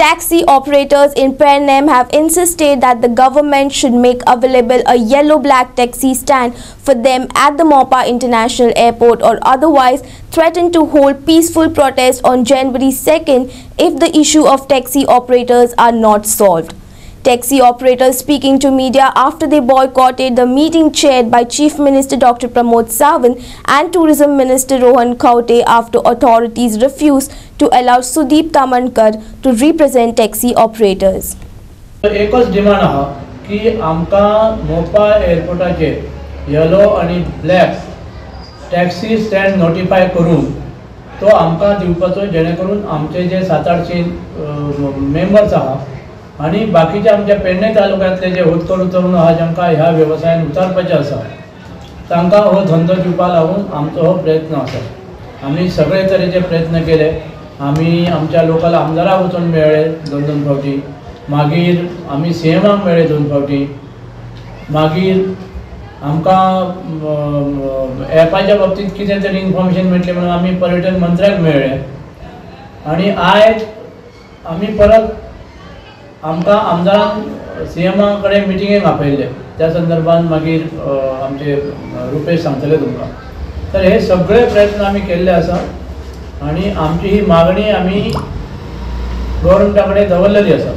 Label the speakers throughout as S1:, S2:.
S1: Taxi operators in Pernem have insisted that the government should make available a yellow-black taxi stand for them at the Mopa International Airport, or otherwise threaten to hold peaceful protest on January 2nd if the issue of taxi operators are not solved. Taxi operators speaking to media after they boycotted the meeting chaired by Chief Minister Dr. Pramod Sawant and Tourism Minister Rohan Khaute after authorities refused to allow Sudeep Tamankar to represent taxi operators.
S2: एकच demand आहा की आमका मोपा एअरपोर्टाचे yellow आणि black taxi stand notify करून तो आमका दिवपाचो, जेणे करून आमचे जे 700-800 मेंबर्स आहा आणि बाकीचे आमच्या पेडणे तालुक्यातले जे होतकरू तरुण आहा जांकां ह्या व्यवसायान उतारपाचे आसा तांकां हो धंदो दिवपाक लागून आमचो हो प्रयत्न आसा. आमी सगळे तरेचे प्रयत्न केले. आमी आमच्या लोकल आमदाराक वचून मेळ्ळे 2-2 फावटी, मागीर आमी सीएमाक मेळ्ळे 2 फावटी, मागीर आमकां एपाच्या बाबतींत कितें तरी इन्फॉर्मेशन मेळटलें म्हणून आमी पर्यटन मंत्र्याक मेळ्ळे आणि आयज आमी परत आमकां आमदारान सीएमा कडेन मिटिंगेक आपयल्ले. त्या संदर्भात मागीर आमचे रुपेश सांगतले तुमकां. तर हे सगळे प्रयत्न आमी केल्ले आसा आणि आमची ही मागणी आमी गव्हर्नमेंटा कडेन दवरलेली आसा.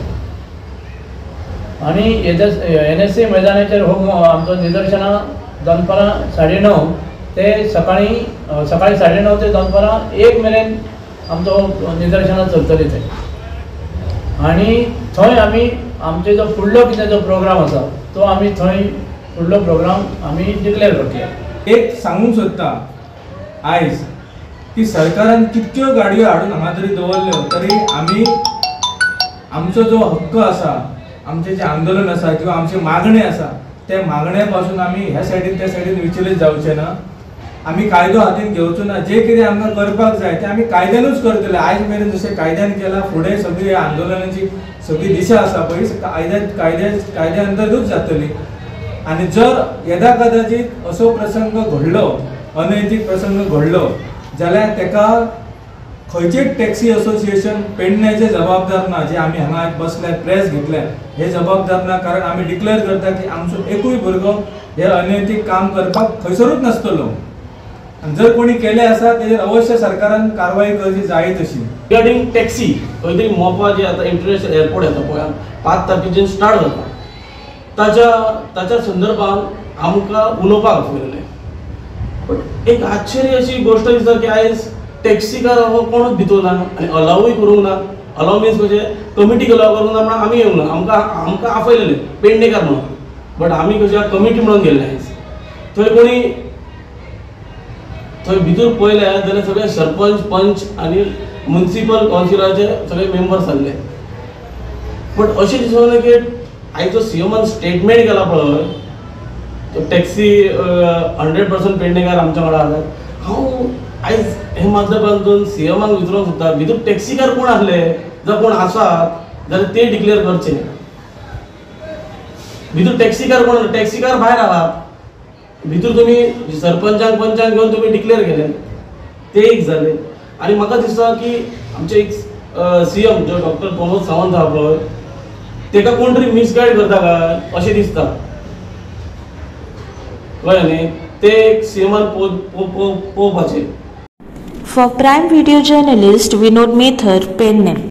S2: आणि NSC मैदानाचेर हो आमचो निदर्शनां दनपारां 9:30 ते सकाळी 9:30 ते दनपारां 1 मेरेन आमचो निदर्शनां चलतली थंय. आणि थंय आमी आमचे जो फुडलो कितें जो प्रोग्राम आसा तो आमी थंय फुडलो प्रोग्राम आमी डिक्लेअर करतले.
S3: एक सांगूंक सोदता आयज की सरकारान कितक्यो गाडयो हाडून हांगा तरी दवरल्यो तरी आमी आमचो जो हक्क आसा, आमचे जे आंदोलन आसा किंवा आमचे मागणे आसा ते मागण्या पासून आमी ह्या सायडीन त्या सायडीन विचलीत जावचे ना. आमी कायदो हातीन घेवचो ना. जे कितें आमकां करपाक जाय ते आमी कायद्यानूच करतले. आयज मेरेन जशें कायद्यान केला, फुडें सगळी ह्या आंदोलनाची सगळी दिशा आसा पळय कायद्या अंतर्गत जातली. आनी जर येदा कदाचित असो प्रसंग घडलो, अनैतीक प्रसंग घडलो जाल्यार तेका खंयचेच टॅक्सी असोसिएशन पेडण्याचे जबाबदार ना. जे आमी हांगा बसल्यात, प्रेस घेतल्यात, हे जबाबदार ना. कारण आमी डिक्लेअर करता की आमचो एकूय भुरगो हे अनैतीक काम करपाक खंयसरूच नासतलो. जर कोणी केले आसा तेजेर अवश्य सरकारान कारवाई करची जाय तशी.
S4: रिगार्डिंग टॅक्सी खंय तरी मोपा जे आता इंटरनॅशनल एअरपोर्ट येता पळय 5 तारखेच्यान स्टार्ट जाता ताच्या संदर्भात आमकां उलोवपाक आपयलेलें. बट एक आश्चर्य अशी गोष्ट दिसता की आयज टॅक्सीकार हो कोणूच भितर ना आनी अलावूय करूंक ना. अलाव मीन्स कशें कमिटी अलाव करूंक ना म्हणून आमी येवंक ना. आमकां आपयलेलें पेडणेकार म्हणून. बट आमी कशें कमिटी म्हणून गेल्ले आयज. थंय कोणी थंय भितर पळयलें जाल्यार सगळे सरपंच, पंच आनी म्युनिसिपल कावन्सिलाचे सगळे मेंबर्स आसले. बट अशें दिसना की आयज जो सीएमान स्टेटमेंट केला पळय टॅक्सी 100% पेडणेकार आमच्या वांगडा आसात. हांव आयज हे माध्यमांतून सीएमाक विचारूंक सोदता भितर टॅक्सीकार कोण आसले जावं कोण आसात जाल्यार ते डिक्लेअर करचे. भितर टॅक्सीकार कोण, टॅक्सीकार भायर आहात. भितर तुम्ही सरपंचाक पंचाक घेवन तुम्ही डिक्लेअर केले ते एक जाले. आणि म्हाका दिसता की आमचे एक सीएम जो डॉक्टर प्रमोद सावंत आहा पळय तेका कोण तरी मिसगायड करता काय अशें दिसता. कळ्ळें न्ही. ते एक सीएमान पळोवपाचें.
S5: For Prime Video journalist Vinod Methar, Pernem.